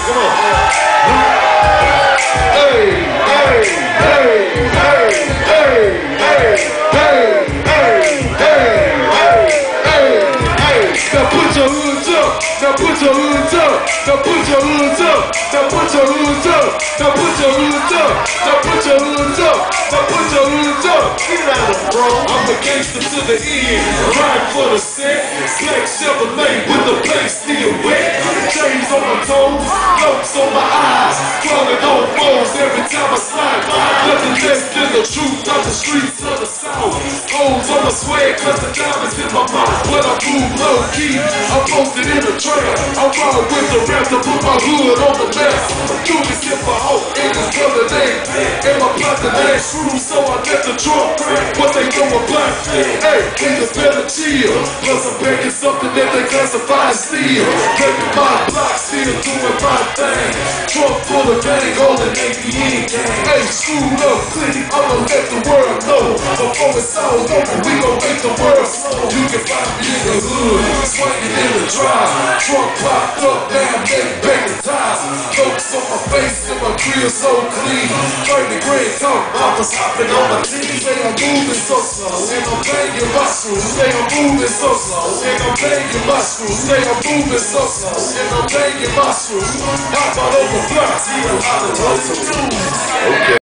Come on. Hey, hey, hey, hey, hey, hey, hey, hey, hey, hey, hey. Now put your hoods up. Now put your hoods up. Now put your hoods up. Now put your hoods up. Now put your hoods up. Now put your hoods up. Now put your hoods up. Get out of bro. I'm a gangster to the end. Ride for the set. Black Chevrolet with the place still wet. Chains on my toes. Lumps on my eyes. Crawling on foes every time I slide by. Nothing less than the truth of the streets of the South. Holes on my swag cause the diamonds in my mouth. When I move low key, I'm posted in the trail. I ride with the rest to put my hood on the map. Do this if I hope in this brother name. And my partner name screw, so I let the drunk what they know I'm black. Hey, niggas better chill. Plus I'm packing something that they classify as steel. Taking my block, still doing my thing. Trunk full of gang, holding APN gang. Hey, screwed up, click, I'ma let the world know. Before it's all over, we gon' make the world slow. You can find me in the hood, swinging in the drive. Trunk popped up, now I'm getting back in ties. Jokes on my face and my grill so clean. 30 grand talk, I was hopping on my team. Say I'm moving so slow, and I'm banging my screws. Say I'm moving so slow, and I'm banging my screws. Say I'm moving so slow, and I'm banging my screws. Hop out over blocks, see a lot of hustle. Okay.